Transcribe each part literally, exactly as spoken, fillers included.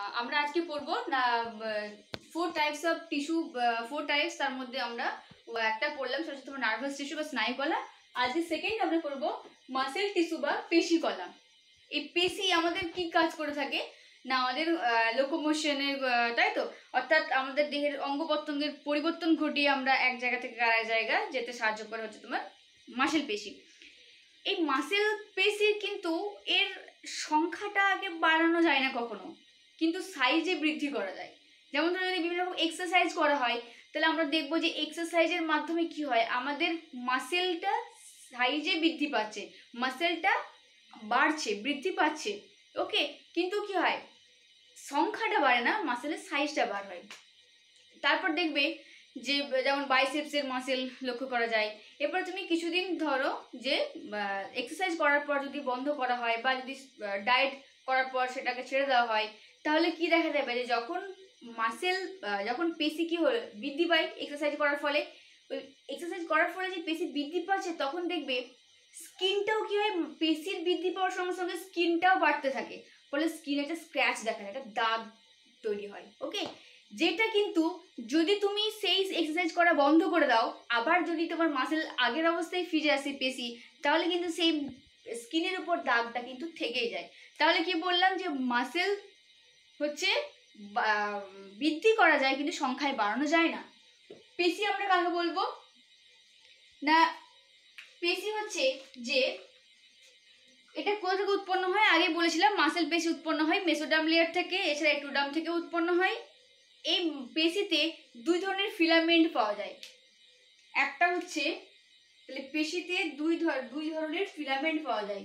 আমরা আজকে পড়বো না four types of tissue, four types, তার মধ্যে আমরা একটা পড়লাম সেটা হচ্ছে তোমার নার্ভাস টিস্যু বা স্নায়ুকলা। আজকে সেকেন্ড আমরা পড়বো মাসেল টিস্যু বা পেশিকলা। এই পেশি আমাদের কি কাজ করে থাকে না আমাদের লোকোমোশনের, তাই তো, অর্থাৎ আমাদের দেহের অঙ্গ প্রত্যঙ্গের পরিবর্তন ঘটিয়ে আমরা এক জায়গা থেকে আরেক জায়গা যেতে সাহায্য করে হচ্ছে তোমার মাসেল পেশি। এই মাসেল পেশির কিন্তু এর সংখ্যাটা আগে বাড়ানো যায় না কখনো, কিন্তু সাইজে বৃদ্ধি করা যায়। যেমন ধরো যদি বিভিন্ন রকম এক্সারসাইজ করা হয় তাহলে আমরা দেখবো যে এক্সারসাইজের মাধ্যমে কি হয়, আমাদের মাসেলটা সাইজে বৃদ্ধি পাচ্ছে, মাসেলটা বাড়ছে, বৃদ্ধি পাচ্ছে। ওকে, কিন্তু কি হয়, সংখ্যাটা বাড়ে না, মাসেলের সাইজটা বার হয়। তারপর দেখবে যে যেমন বাইসেপসের মাসেল লক্ষ্য করা যায়। এরপর তুমি কিছুদিন ধরো যে এক্সারসাইজ করার পর যদি বন্ধ করা হয় বা যদি ডায়েট করার পর সেটাকে ছেড়ে দেওয়া হয়, তাহলে কি দেখা যাবে যে যখন মাসেল যখন পেশি কি হলো বৃদ্ধি পায় এক্সারসাইজ করার ফলে, ওই এক্সারসাইজ করার ফলে যে পেশি বৃদ্ধি পাচ্ছে তখন দেখবে স্কিনটাও কি হয়, পেশির বৃদ্ধি পাওয়ার সঙ্গে সঙ্গে স্কিনটাও বাড়তে থাকে, ফলে স্কিনে একটা স্ক্র্যাচ দেখা যায়, একটা দাগ তৈরি হয়। ওকে, যেটা কিন্তু যদি তুমি সেই এক্সারসাইজ করা বন্ধ করে দাও, আবার যদি তোমার মাসেল আগের অবস্থায় ফিরে আসে পেশি, তাহলে কিন্তু সেই স্কিনের উপর দাগটা কিন্তু থেকেই যায়। তাহলে কি বললাম যে মাসেল হচ্ছে বৃদ্ধি করা যায় কিন্তু সংখ্যায় বাড়ানো যায় না। পেশি আমরা কাকে বলবো না, পেশি হচ্ছে যে এটা কোথা থেকে উৎপন্ন হয়, আগে বলেছিলাম মাসেল পেশি উৎপন্ন হয় মেসোডার্ম লেয়ার থেকে, এছাড়া এক্টোডার্ম থেকে উৎপন্ন হয়। এই পেশিতে দুই ধরনের ফিলামেন্ট পাওয়া যায়। একটা হচ্ছে তাহলে পেশিতে দুই দুই ধরনের ফিলামেন্ট পাওয়া যায়,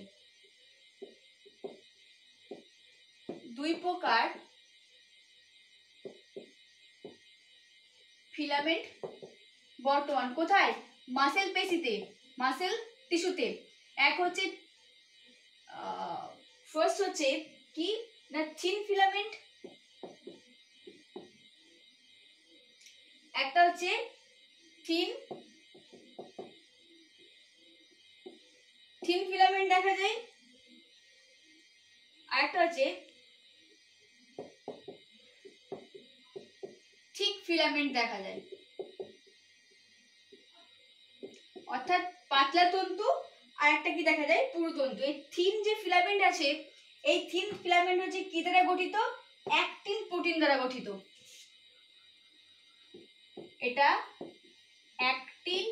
দুই প্রকার ফিলামেন্ট বর্তমান কোথায়, মাসেল পেশিতে, মাসেল টিস্যুতে। এক হচ্ছে ফার্স্ট হচ্ছে কি না থিন ফিলামেন্ট, একটা হচ্ছে থিন থিন ফিলামেন্ট দেখা যায়, আর একটা হচ্ছে থিক ফিলামেন্ট দেখা যায়। অর্থাৎ পাতলা তন্তু আর একটা কি দেখা যায়, পুরু তন্তু। এই থিন যে ফিলামেন্ট আছে, এই থিন ফিলামেন্ট হচ্ছে কি দ্বারা গঠিত, অ্যাক্টিন প্রোটিন দ্বারা গঠিত। এটা অ্যাক্টিন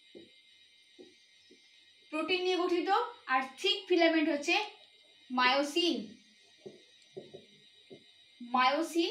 প্রোটিন নিয়ে গঠিত। আর থিক ফিলামেন্ট হচ্ছে মায়োসিন, মায়োসিন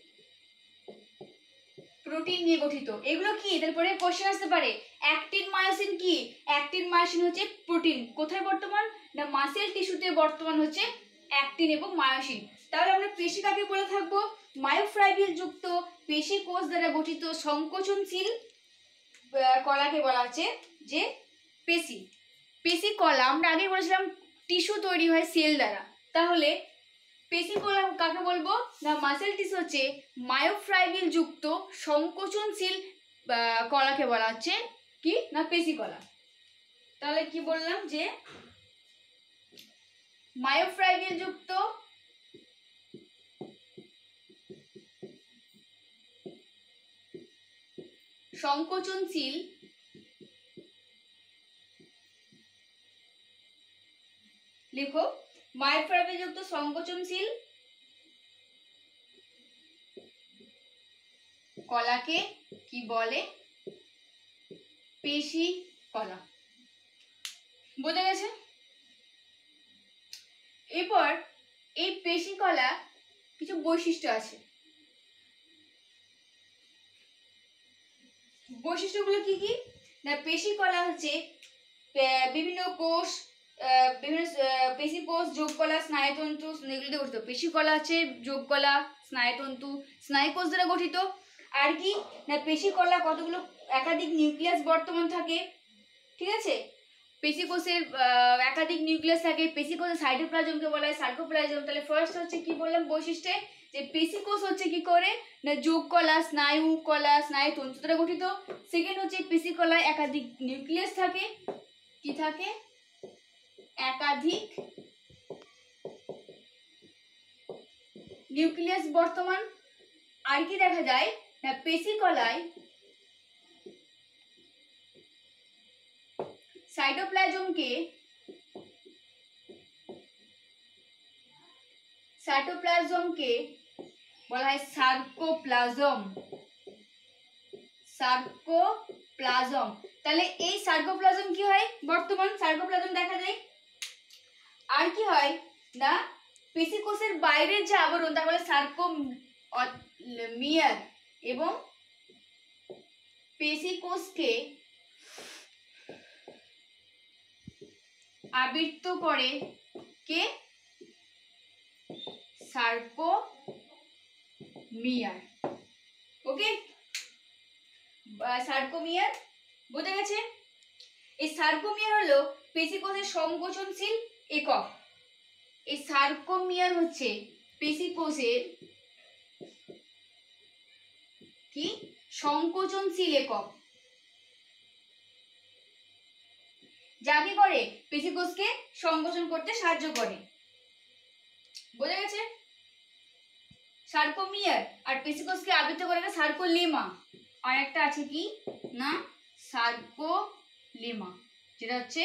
প্রোটিন নিয়ে গঠিত। এগুলো কি, তারপরে কোশ্চেন আসতে পারে অ্যাক্টিন মায়োসিন কি, অ্যাক্টিন মায়োসিন হচ্ছে প্রোটিন, কোথায় বর্তমান না মাসেল টিস্যুতে বর্তমান হচ্ছে অ্যাক্টিন এবং মায়োসিন। তাহলে আমরা পেশি কাকে বলে থাকবো, মায়োফাইব্রিল যুক্ত পেশি কোষ দ্বারা গঠিত সংকোচনশীল কলাকে বলা হচ্ছে যে পেশি। পেশি কলা আমরা আগে বলেছিলাম টিস্যু তৈরি হয় সেল দ্বারা, তাহলে পেশি কলা কাকে বলবো না মাসেল টিস্যু হচ্ছে মায়োফাইব্রিল যুক্ত সংকোচনশীল কলাকে বলা হচ্ছে কি না পেশি কলা। তাহলে কি বললাম যে মায়োফাইব্রিল যুক্ত সংকোচনশীল লিখো, মায়োফাইব্রিল যুক্ত সংকোচনশীল কলাকে কি বলে, পেশি কলা। বোঝা গেছে? এরপর এই পেশি কলা কিছু বৈশিষ্ট্য আছে, বৈশিষ্ট্যগুলো কি কি না পেশি কলা হচ্ছে বিভিন্ন কোষ, বিভিন্ন পেশি কোষ, যোগকলা, স্নায়ুতন্তু এগুলো দিয়ে গঠিত। পেশি কলা হচ্ছে যোগকলা, স্নায়ুতন্তু, স্নায়ুকোষ দ্বারা গঠিত। আর কি না পেশি কলা কতগুলো একাধিক নিউক্লিয়াস বর্তমান থাকে, ঠিক আছে, পেশি কোষের একাধিক নিউক্লিয়াস থাকে। পেশি কোষের সাইটোপ্লাজমকে বলা হয় সার্কোপ্লাজম। তাহলে ফার্স্ট হচ্ছে কি বললাম বৈশিষ্ট্যে যে পেশি কোষ হচ্ছে কি করে না যোগ কলা, স্নায়ু কলা, স্নায়ু তন্তু দ্বারা গঠিত। সেকেন্ড হচ্ছে পেশি কলায় একাধিক নিউক্লিয়াস থাকে, কি থাকে একাধিক নিউক্লিয়াস বর্তমান। আর কি দেখা যায় না পেশিকলায় সাইটোপ্লাজমকে সাইটোপ্লাজমকে বলা হয় সার্কোপ্লাজম। সার্কোপ্লাজম তাহলে এই সার্কোপ্লাজম কি হয় বর্তমান সার্কোপ্লাজম দেখা যায়। আর কি হয় না পেশিকোষের বাইরের যে আবরণ তা বলে সার্কোমিয়ার এবং পেশিকোষকে আবৃত করে কে সার্কোমিয়ার। ওকে সার্কোমিয়ার বোঝা গেছে। এই সার্কোমিয়ার হলো পেশিকোষের সংকোচনশীল একক। এই সার্কোমিয়ার হচ্ছে পেশিকোষের কি সংকোচনশীল একক, যা কি করে পেশিকোষকে সংকোচন করতে সাহায্য করে। বোঝা গেছে। সার্কোমিয়ার আর পেশিকোষকে আবৃত করে সার্কোলেমা। আর একটা আছে কি না সার্কোলেমা, যেটা হচ্ছে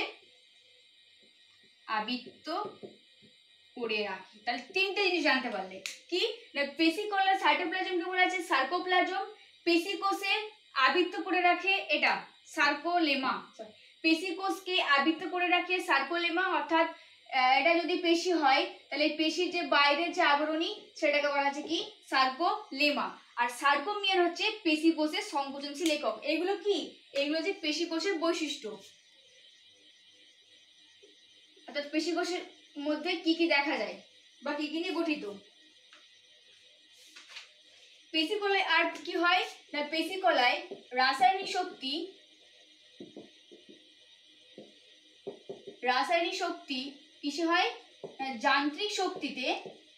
আবৃত করে রাখে। তাহলে তিনটে জিনিস জানতে পারলে কি না পেশিকলার সাইটোপ্লাজমকে বলা আছে সার্কোপ্লাজম, পেশিকোষে আবৃত করে রাখে এটা সার্কোলেমা, পেশিকোষকে আবৃত করে রাখে সার্কোলেমা। অর্থাৎ এটা যদি পেশি হয় তাহলে পেশির যে বাইরের যে আবরণী সেটাকে বলা আছে কি সার্কোলেমা। আর সার্কোমিয়ার হচ্ছে পেশিকোষের সংকোচনশীল একক। এগুলো কি এগুলো যে পেশিকোষের বৈশিষ্ট্য। অর্থাৎ পেশিকোষের মধ্যে কি কি দেখা যায় বা কি কি নিয়ে গঠিত। পেশিকলায় আর কি হয় না পেশিকলায় রাসায়নিক শক্তি রাসায়নিক শক্তি কিসে হয় যান্ত্রিক শক্তিতে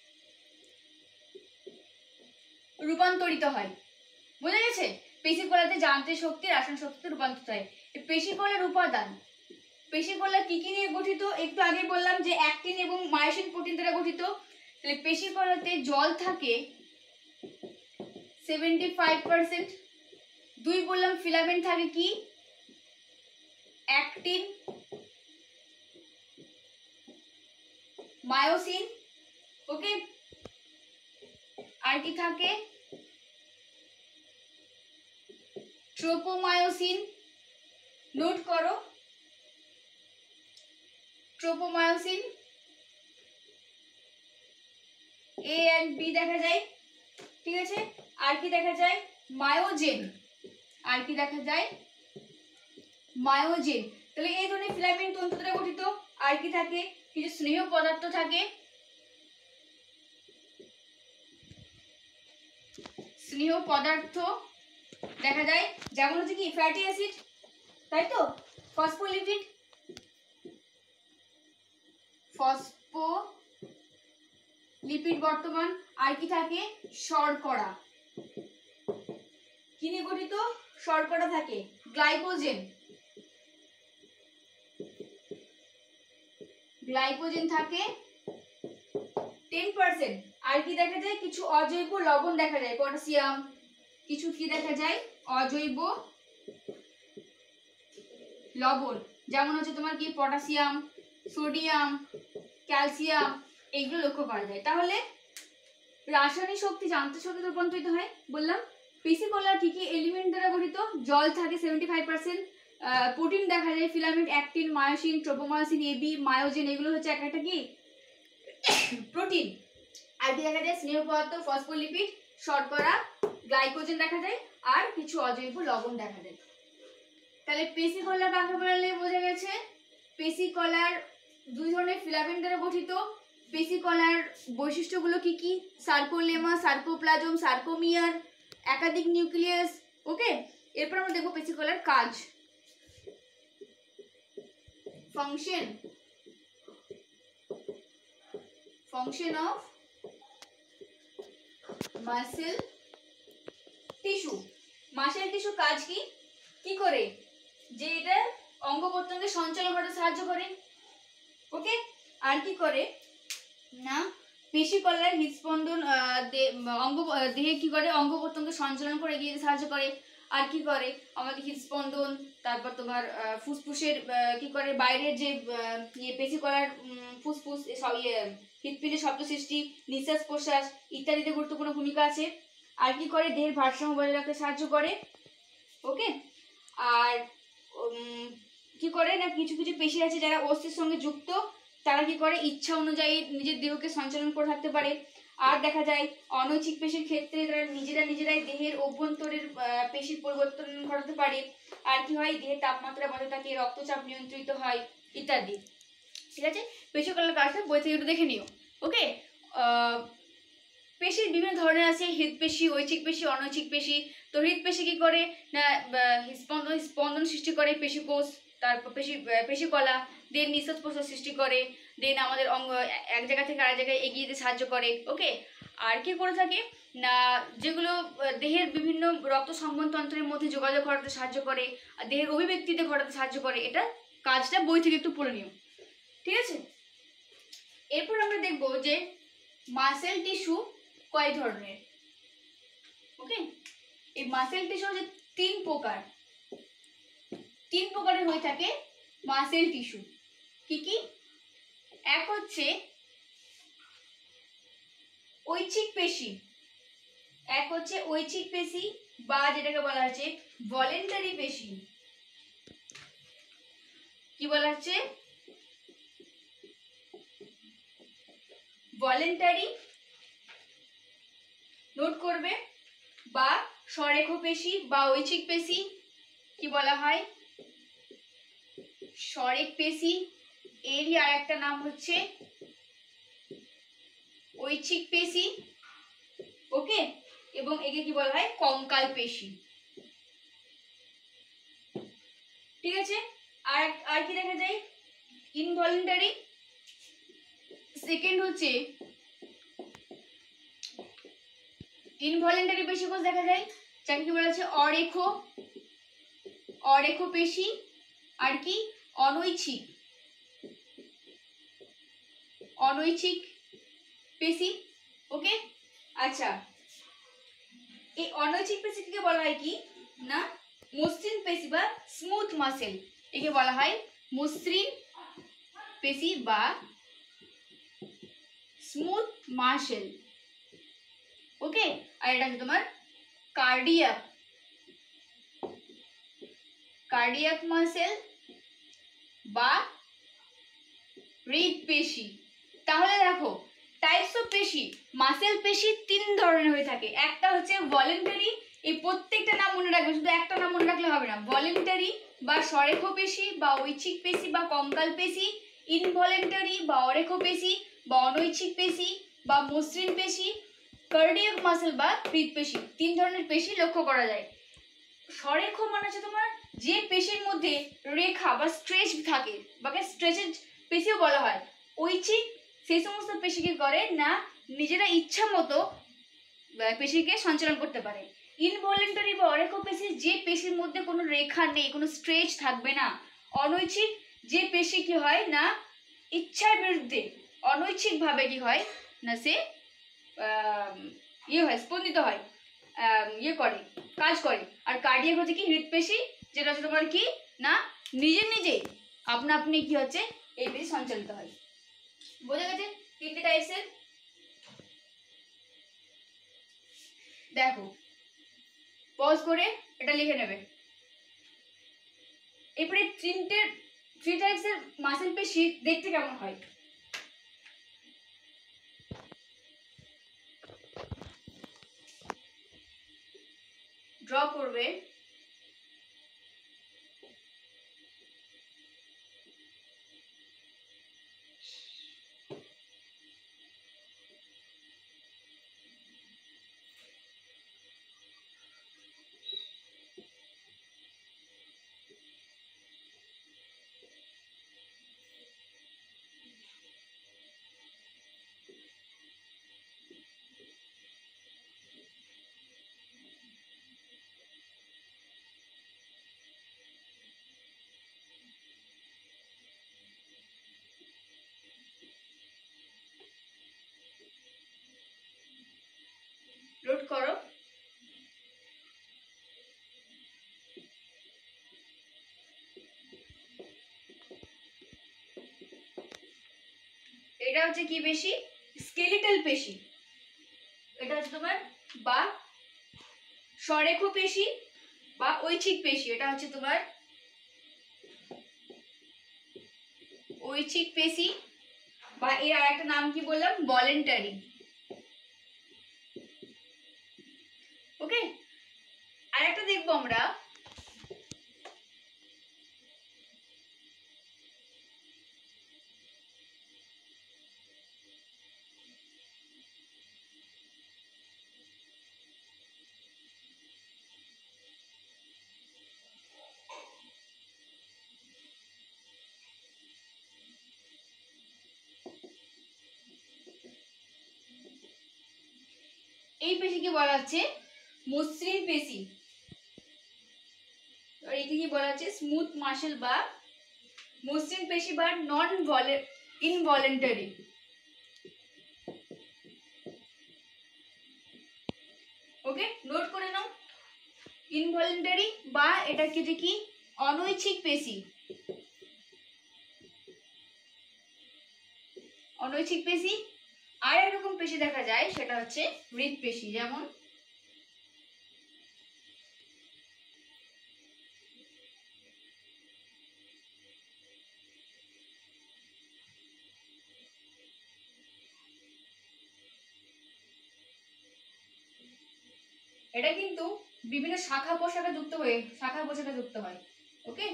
রূপান্তরিত হয়। বুঝা গেছে। পেশিকলাতে যান্ত্রিক শক্তি রাসায়নিক শক্তিতে রূপান্তরিত হয়। পেশিকলার উপাদান পেশিকলা কি কি নিয়ে গঠিত একটু আগে বললাম যে অ্যাক্টিন এবং মায়োসিন প্রোটিন দ্বারা গঠিত। তাহলে পেশিকলাতে জল থাকে সেভেন্টি ফাইভ পার্সেন্ট। দুই বললাম ফিলামেন্ট থাকে কি অ্যাক্টিন মায়োসিন। ওকে আর কি থাকে ট্রোপোমায়োসিন। নোট করো ট্রোপোমায়োসিন এ এন্ড বি দেখা যায়। ঠিক আছে। আর কি দেখা যায় মায়োজেন। আর কি দেখা যায় মায়োজেন। তাহলে এই ধরনের ফিলামেন্ট তন্তু দ্বারা গঠিত। আর কি থাকে কিছু স্নেহ পদার্থ থাকে স্নেহ পদার্থ দেখা যায় যেমন হচ্ছে কি ফ্যাটি অ্যাসিড তাই তো ফসফোলিপিড ফসফোলিপিড বর্তমান। আর কি থাকে শর্করা। কি নিয়ে গঠিত শর্করা থাকে গ্লাইকোজেন গ্লাইকোজেন থাকে টেন পার্সেন্ট। আর কি দেখা যায় কিছু অজৈব লবণ দেখা যায় পটাশিয়াম। কিছু কি দেখা যায় অজৈব লবণ যেমন হচ্ছে তোমার কি পটাশিয়াম সোডিয়াম ক্যালসিয়াম এগুলো লক্ষ্য করা যায়। তাহলে রাসায়নিক শক্তি যান্ত্রিক শক্তিতে রূপান্তরিত হয় বললাম। পেশিকলা কি কি এলিমেন্ট দ্বারা গঠিত জল থাকে সেভেন্টি ফাইভ পার্সেন্ট। প্রোটিন দেখা যায় filament actin myosin tropomyosin A B myogen এগুলো হচ্ছে এক একটা কি প্রোটিন। আর কি দেখা যায় স্নেহ পদার্থ ফসফোলিপিড শর্করা গ্লাইকোজেন দেখা যায় আর কিছু অজৈব লবণ দেখা যায়। তাহলে পেশিকলা কাকে বলে বোঝা গেছে। পেশিকলার দুই ধরনের ফিলামেন্ট দ্বারা গঠিত। পেশিকলার বৈশিষ্ট্যগুলো কি কি সার্কোলেমা সার্কোপ্লাজম সার্কোমিয়ার একাধিক নিউক্লিয়াস। ওকে এরপর আমরা দেখব পেশিকলার কাজ function function of muscle tissue. Muscle tissue কাজ কি কি করে যে এটা অঙ্গ প্রত্যঙ্গের সঞ্চালন করতে সাহায্য করে। ওকে আর কি করে না পেশি কলার হৃদস্পন্দন অঙ্গ দেহে কি করে অঙ্গ প্রত্যঙ্গ সঞ্চালন করে এগিয়ে যেতে সাহায্য করে। আর কি করে আমাদের হৃদস্পন্দন, তারপর তোমার ফুসফুসের কি করে বাইরের যে ইয়ে পেশি কলার ফুসফুস সব ইয়ে হৃৎপিণ্ডের শব্দ সৃষ্টি, নিঃশ্বাস প্রশ্বাস ইত্যাদিতে গুরুত্বপূর্ণ ভূমিকা আছে। আর কি করে দেহের ভারসাম্য বজায় রাখতে সাহায্য করে। ওকে, আর কি করে না কিছু কিছু পেশি আছে যারা অস্থির সঙ্গে যুক্ত, তারা কি করে ইচ্ছা অনুযায়ী নিজের দেহকে সঞ্চালন করে থাকতে পারে। আর দেখা যায় অনৈচ্ছিক পেশির ক্ষেত্রে তারা নিজেরা নিজেরাই দেহের অভ্যন্তরের পেশির পরিবর্তন ঘটাতে পারে। আর কি হয় দেহের তাপমাত্রা বজায় থাকে, রক্তচাপ নিয়ন্ত্রিত হয় ইত্যাদি। ঠিক আছে, পেশি কলার কাজটা বই থেকে একটু দেখে নিও। ওকে, পেশির বিভিন্ন ধরনের আছে, হৃদপেশি, ঐচ্ছিক পেশি, অনৈচ্ছিক পেশি। তো হৃদপেশি কি করে না স্পন্দন স্পন্দন সৃষ্টি করে পেশিকোষ, তারপর পেশি পেশিকলা, দেন নিঃশ্বাস প্রশ্বাস সৃষ্টি করে, দেন আমাদের অঙ্গ এক জায়গা থেকে আরেক জায়গায় এগিয়ে যেতে সাহায্য করে। ওকে, আর কি করে থাকে না যেগুলো দেহের বিভিন্ন রক্ত সংবহনতন্ত্রের মধ্যে যোগাযোগ ঘটাতে সাহায্য করে, আর দেহের অভিব্যক্তিতে ঘটাতে সাহায্য করে। এটা কাজটা বই থেকে একটু পড়ে নিও। ঠিক আছে, এরপর আমরা দেখব যে মাসেল টিস্যু কয় ধরনের। ওকে, এই মাসেল টিস্যু হচ্ছে তিন প্রকার, তিন প্রকারের হয়ে থাকে মাসেল টিস্যু। কি কি? এক হচ্ছে ঐচ্ছিক পেশি, এক হচ্ছে ঐচ্ছিক পেশি বা যেটাকে বলা হচ্ছে ভলেন্টারি পেশি। কি বলা হচ্ছে? ভলেন্টারি, নোট করবে। বা স্বরেখ পেশি বা ঐচ্ছিক পেশি কি বলা হয়? স্বরেখ পেশি। এরই আর একটা নাম হচ্ছে ঐচ্ছিক পেশি। ওকে, এবং একে কি বলা হয়? কঙ্কাল পেশি। ঠিক আছে, আর আর কি দেখা যায়? ইনভলেন্টারি। সেকেন্ড হচ্ছে ইনভলেন্টারি পেশি কোষ দেখা যায়, যাকে কি বলা হচ্ছে অরেখ, অরেখ পেশি। আর কি? অনৈচ্ছিক, অনৈচ্ছিক পেশি। ওকে, আচ্ছা, এই অনৈচ্ছিক পেশিকে বলা হয় কি না মসৃণ পেশি বা স্মুথ মাসেল। একে বলা হয় মসৃণ পেশি বা স্মুথ মাসেল। ওকে, আর এটা হচ্ছে তোমার কার্ডিয়াক, কার্ডিয়াক মাসেল বা হৃদপেশি। তাহলে দেখো টাইপস অফ পেশি, মাসেল পেশি তিন ধরনের হয়ে থাকে। একটা হচ্ছে ভলেন্টারি, এই প্রত্যেকটা নাম মনে রাখবে, শুধু একটা নাম মনে রাখলে হবে না। ভলেন্টারি বা স্বরেখ পেশি বা ঐচ্ছিক পেশি বা কঙ্কাল পেশি, ইনভলেন্টারি বা অরেখ পেশি বা অনৈচ্ছিক পেশি বা মসৃণ পেশি, কার্ডিয়াক মাসেল বা হৃদপেশি। তিন ধরনের পেশি লক্ষ্য করা যায়। স্বরেখ মানে হচ্ছে তোমার যে পেশির মধ্যে রেখা বা স্ট্রেচ থাকে, বা স্ট্রেচের পেশিও বলা হয়। ঐচ্ছিক সেই সমস্ত পেশি কি করে না নিজেরা ইচ্ছা মতো পেশিকে সঞ্চালন করতে পারে। ইনভলেন্টারি বা অরেখ পেশি যে পেশির মধ্যে কোনো রেখা নেই, কোনো স্ট্রেচ থাকবে না। অনৈচ্ছিক যে পেশি কি হয় না ইচ্ছার বিরুদ্ধে অনৈচ্ছিক ভাবে কি হয় না সে ইয়ে হয়, স্পন্দিত হয়, ইয়ে করে, কাজ করে। আর কার্ডিয়াক হচ্ছে কি হৃদপেশি, যেটা হচ্ছে তোমার কি না নিজে নিজেই আপনা আপনি কি হচ্ছে এই পেশি সঞ্চালিত হয়। বোঝা গেছে তিনটে টাইপসের? দেখো পজ করে এটা লিখে নেবে। এরপরে তিনটে থ্রি টাইপসের মাসেল পেশি দেখতে কেমন হয়? ড্র করবে। এটা হচ্ছে কি পেশি? স্কেলিটাল পেশি। এটা হচ্ছে তোমার বা স্বরেখ পেশি বা ঐচ্ছিক পেশি। এটা হচ্ছে তোমার ঐচ্ছিক পেশি বা এর আর একটা নাম কি বললাম? ভলেন্টারি। ওকে, আর একটা দেখবো আমরা এই পেশিকে বলা হচ্ছে মসৃণ পেশি। আর একে কি বলা হচ্ছে? স্মুথ মাসল বা মসৃণ পেশি বা নন ইনভলেন্টারি। ওকে, নোট করে নাও। ইনভলেন্টারি বা এটাকে যে কি অনৈচ্ছিক পেশি। অনৈচ্ছিক পেশি। আর একরকম পেশি দেখা যায়, সেটা হচ্ছে হৃৎপেশি। যেমন এটা কিন্তু বিভিন্ন শাখা পোশাখা যুক্ত হয়ে শাখা পোশাখা যুক্ত হয়। ওকে,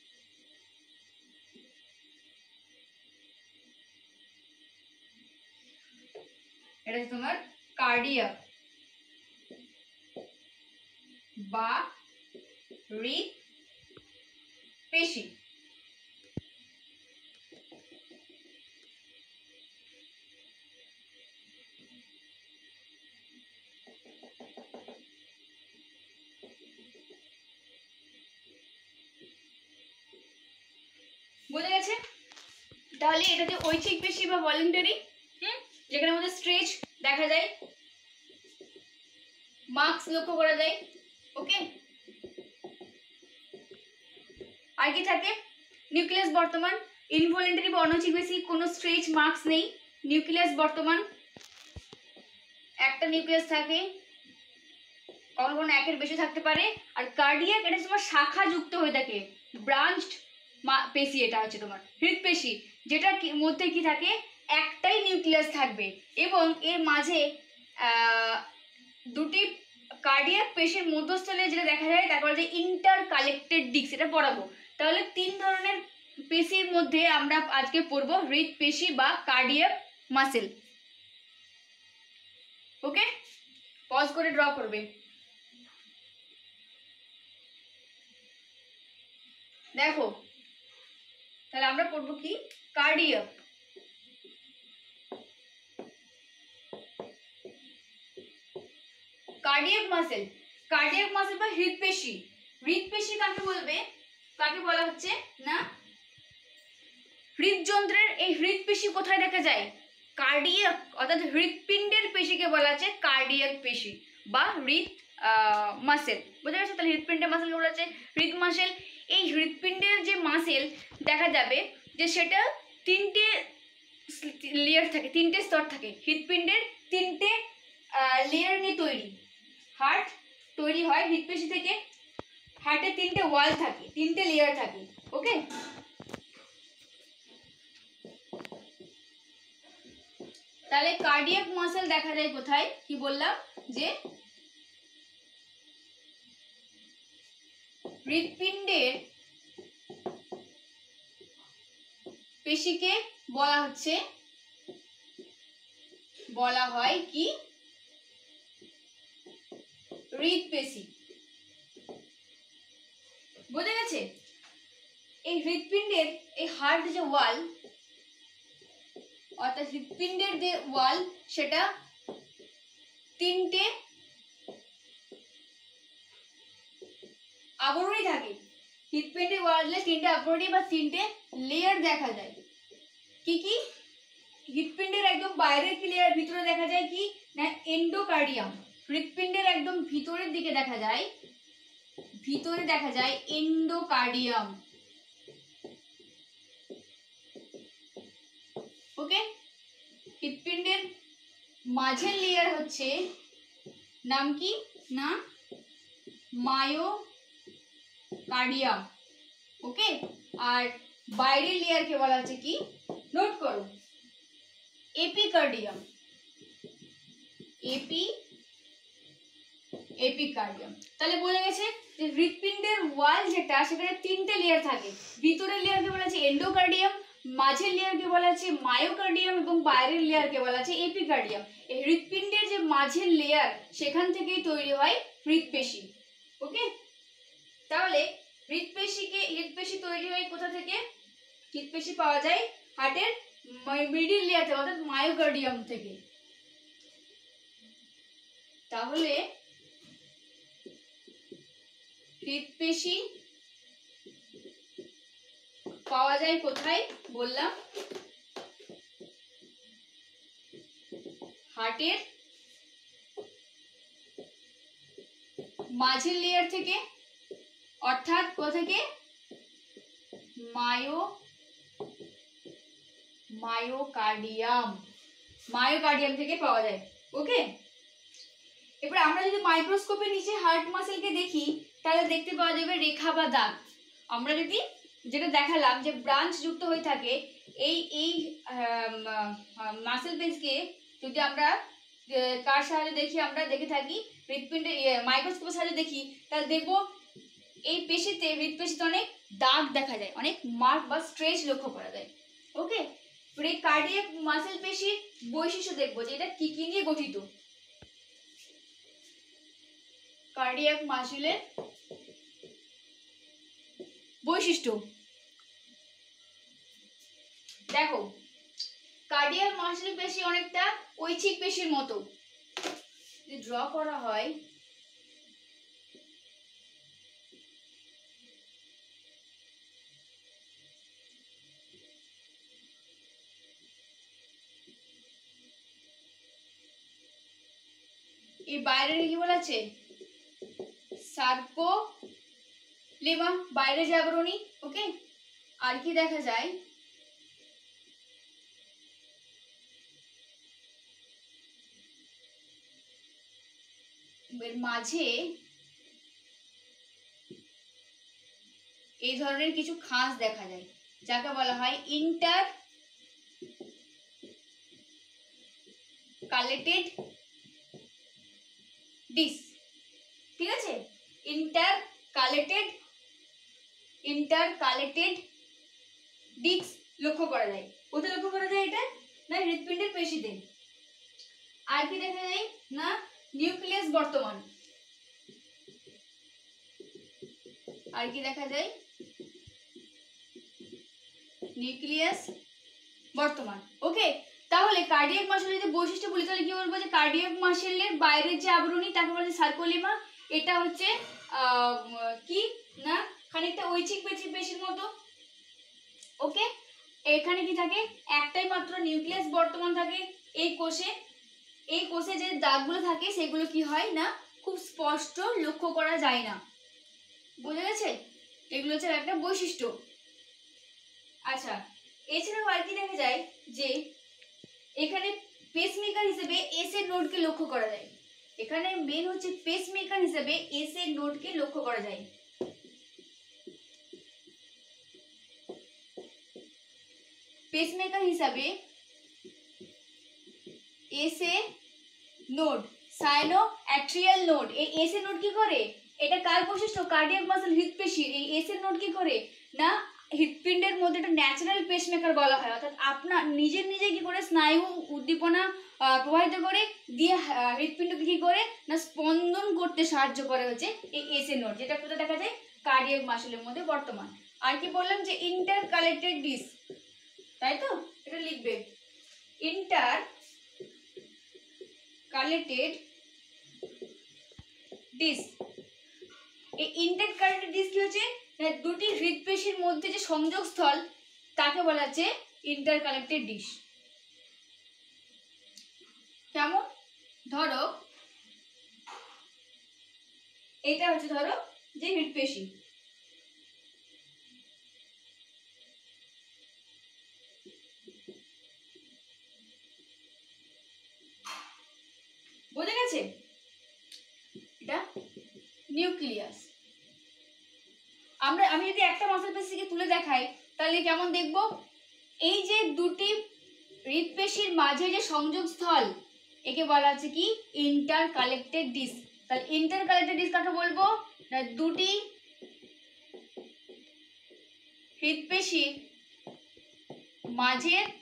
এটা তোমার কার্ডিয়াক বা হৃৎ পেশি। বোঝা গেছে? তাহলে এটা যে ঐচ্ছিক পেশি বা ভলেন্টারি, হুম, যেখানের মধ্যে স্ট্রেচ দেখা যায়, মার্কস লক্ষ্য করা যায়। ওকে, আর কি থাকে? নিউক্লিয়াস বর্তমান। ইনভলেন্টারি বা অনৈচ্ছিক পেশি, কোনো স্ট্রেচ মার্কস নেই, নিউক্লিয়াস বর্তমান, একটা নিউক্লিয়াস থাকে, কখনো কখনো একের বেশি থাকতে পারে। আর কার্ডিয়াক, এটা তোমার শাখা যুক্ত হয়ে থাকে, ব্রাঞ্চড পেশি। এটা হচ্ছে তোমার হৃৎপেশি, যেটার মধ্যে কি থাকে? একটাই নিউক্লিয়াস থাকবে এবং এর মাঝে দুটি কার্ডিয়াক পেশির মধ্যস্থলে যেটা দেখা যায়, তারপরে যে ইন্টার কালেক্টেড ডিস্ক, এটা পড়াবো। তাহলে তিন ধরনের পেশির মধ্যে আমরা আজকে পড়বো হৃৎপেশি বা কার্ডিয়াক মাসেল। ওকে, পজ করে ড্র করবে। দেখো, তাহলে আমরা পড়বো কি? Cardiac. Cardiac muscle. Cardiac muscle বা হৃৎপেশি। হৃৎপেশি কাকে বলবে? কাকে বলা হচ্ছে না, হৃদযন্ত্রের এই হৃৎপেশি কোথায় দেখা যায়? কার্ডিয়াক, অর্থাৎ হৃৎপিণ্ডের পেশিকে বলা হচ্ছে কার্ডিয়াক পেশি বা হৃৎ মাসেল। বুঝা গেছে? তাহলে হৃৎপিণ্ডের মাসেলকে বলা হচ্ছে হৃৎ মাসেল। এই হৃৎপিণ্ডের যে মাসেল দেখা যাবে যে সেটা তিনটে লেয়ার থাকে, তিনটে স্তর থাকে। হৃৎপিণ্ডের তিনটে লেয়ার নিয়ে তৈরি। হার্ট তৈরি হয় হৃৎপেশি থেকে। হার্টের তিনটে ওয়াল থাকে, তিনটে লেয়ার থাকে। ওকে, তাহলে কার্ডিয়াক মাসেল দেখা যায় কোথায়? কি বললাম যে হৃৎপিণ্ডের পেশিকে বলা হচ্ছে বলা হয় কি? হৃৎপেশি। বোঝা গেছে? এই হৃৎপিণ্ডের এই হার্ট যে ওয়াল, অর্থাৎ হৃৎপিণ্ডের যে ওয়াল, সেটা তিনটে আবরণী থাকে। হৃৎপিণ্ডের ওয়ালে তিনটে আবরণী বা তিনটে লেয়ার দেখা যায়। কি কি? হৃৎপিণ্ডের একদম বাইরের কি লেয়ার, ভিতরে দেখা যায় কি না এন্ডোকার্ডিয়াম। হৃৎপিণ্ডের একদম ভিতরের দিকে দেখা যায়, ভিতরে দেখা যায় এন্ডোকার্ডিয়াম। ওকে, হৃৎপিণ্ডের মাঝের লেয়ার হচ্ছে নাম কি না মায়োকার্ডিয়াম। ওকে, আর বাইরের লেয়ারকে বলা হচ্ছে কি, নোট করো, এপিকার্ডিয়াম। AP epicardium. তাহলে বোঝা গেছে যে হৃৎপিণ্ডের ওয়াল যেটা, সেখানে তিনটে লেয়ার থাকে। ভিতরের লেয়ারকে বলা হচ্ছে এন্ডোকার্ডিয়াম, মাঝের লেয়ারকে বলা হচ্ছে মায়োকার্ডিয়াম এবং বাইরের লেয়ারকে বলা হচ্ছে এপিকার্ডিয়াম। এই হৃৎপিণ্ডের যে মাঝের লেয়ার, সেখান থেকেই তৈরি হয় হৃৎপেশি। ওকে, তাহলে হৃৎপেশিকে হৃৎপেশি তৈরি হয় কোথা থেকে? হৃৎপেশি পাওয়া যায় হার্টের মিডিল লেয়ার থেকে, অর্থাৎ মায়োকার্ডিয়াম থেকে। তাহলে হৃৎপেশি পাওয়া যায় কোথায় বললাম? হার্টের মাঝের লেয়ার থেকে, অর্থাৎ কোথা থেকে? মায়ো মায়োকার্ডিয়াম মায়োকার্ডিয়াম থেকে পাওয়া যায়। ওকে, এবার আমরা যদি মাইক্রোস্কোপের নিচে হার্ট মাসেলকে দেখি, তাহলে দেখতে পাওয়া যাবে রেখা বা দাগ। আমরা যদি যেটা দেখালাম যে ব্রাঞ্চ যুক্ত হয়ে থাকে, এই এই মাসেল পেজকে যদি আমরা কার সাহায্যে দেখি, আমরা দেখে থাকি হৃৎপিণ্ডের মাইক্রোস্কোপের সাহায্যে দেখি, তাহলে দেখবো এই পেশিতে, হৃৎপেশিতে অনেক দাগ দেখা যায়, অনেক মার্ক বা স্ট্রেচ লক্ষ্য করা যায়। ওকে, এই কার্ডিয়াক মাসেল পেশির বৈশিষ্ট্য দেখবো যে এটা কি কি নিয়ে গঠিত। কার্ডিয়াক মাসেলের বৈশিষ্ট্য দেখো, কার্ডিয়াক মাসেল পেশি অনেকটা ঐচ্ছিক পেশির মতো। যদি ড্র করা হয়, এই বাইরে কি বলা আছে? সার্কোলেমা, বাইরে যে আবরণী। ওকে, আর কি দেখা যায়? এর মাঝে এই ধরনের কিছু খাঁজ দেখা যায়, যাকে বলা হয় ইন্টার কালেটেড ডিস। ঠিক আছে, intercalated intercalated disc লক্ষ্য করা যায়। কোথায় লক্ষ্য করা যায় এটা? না হৃৎপিণ্ডের পেশিতে। আর কি দেখা যায়? না নিউক্লিয়াস বর্তমান। আর কি দেখা যায়? নিউক্লিয়াস বর্তমান। ওকে, তাহলে কার্ডিয়াক মাসেলের যদি বৈশিষ্ট্য বলি, তাহলে কি বলবো? যে কার্ডিয়াক মাসেলের বাইরের যে আবরণী, তাকে বলা হয় সার্কোলেমা। এটা হচ্ছে কি না খানিকটা ঐচ্ছিক পেশির মতো। ওকে, এখানে কি থাকে? একটাই মাত্র নিউক্লিয়াস বর্তমান থাকে এই কোষে। এই কোষে যে দাগগুলো থাকে, সেগুলো কি হয় না খুব স্পষ্ট লক্ষ্য করা যায় না। বোঝা গেছে? এগুলো হচ্ছে একটা বৈশিষ্ট্য। আচ্ছা, এছাড়াও আর কি দেখা যায়? যে এখানে পেসমেকার হিসেবে এস এর নোডকে লক্ষ্য করা যায়। এখানে মেন হচ্ছে পেসমেকার হিসেবে এস এর নোডকে লক্ষ্য করা যায়। পেসমেকার হিসাবে S A node, sino atrial node. এই এস এ নোড কি করে? এটা কার বৈশিষ্ট্য? কার্ডিয়াক মাসেল, হৃৎপেশির। এই এস এ নোড কি করে না হৃৎপিণ্ডের মধ্যে একটা ন্যাচারাল পেসমেকার বলা হয়, অর্থাৎ আপনার নিজের নিজে কি করে স্নায়ু উদ্দীপনা প্রবাহিত করে দিয়ে হৃৎপিণ্ডকে কি করে না স্পন্দন করতে সাহায্য করে হচ্ছে এই এস এ নোড, যেটা কোথায় দেখা যায়? কার্ডিয়াক মাসেলের মধ্যে বর্তমান। আর কি বললাম? যে ইন্টার কালেটেড ডিস্ক, তাই তো? এটা লিখবে, ইন্টার কালেটেড ডিস্ক। এই ইন্টার কালেটেড ডিস্ক কি হচ্ছে? দুটি হৃৎপেশির মধ্যে যে সংযোগ স্থল, তাকে বলা হচ্ছে ইন্টার কালেটেড ডিস্ক। কেমন? ধরো এটা হচ্ছে ধরো যে হৃৎপেশি, আছে, এটা নিউক্লিয়াস। আমরা আমি যদি একটা মাসেল পেশিকে তুলে দেখাই তাহলে কেমন দেখব, এই যে দুটি হৃৎপেশির মাঝে যে সংযোগ স্থল একে বলা হচ্ছে কি ইন্টার কালেক্টেড ডিস্ক। তাহলে ইন্টার কালেক্টেড ডিস্ক কাকে বলবো না, দুটি হৃৎপেশির মাঝের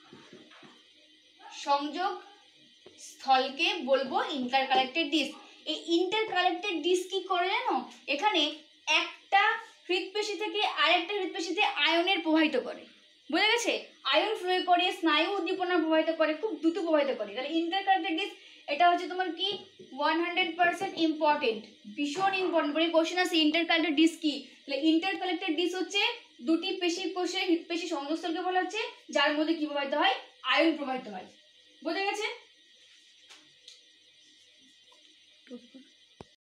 সংযোগ স্থলকে বলবো ইন্টার কালেক্টেড ডিস্ক। এই ইন্টার কালেক্টেড ডিস্ক কি করে জানো, এখানে একটা হৃৎপেশি থেকে আরেকটা হৃৎপেশিতে আয়নের প্রবাহিত করে, বুঝে গেছে, আয়ন ফ্লো করে, স্নায়ু উদ্দীপনা প্রবাহিত করে, খুব দ্রুত প্রবাহিত করে। তাহলে ইন্টার কালেক্টেড ডিস্ক এটা হচ্ছে তোমার কি ওয়ান হান্ড্রেড পার্সেন্ট ইম্পর্টেন্ট, ভীষণ ইম্পর্টেন্ট। বলে কোশ্চেন আছে ইন্টার কালেক্টেড ডিস্ক কি, তাহলে ইন্টার কালেক্টেড ডিস্ক হচ্ছে দুটি পেশি কোষে হৃৎপেশি সংযোগস্থলকে বলা হচ্ছে যার মধ্যে কি প্রবাহিত হয়, আয়ন প্রবাহিত হয়, বুঝে গেছে।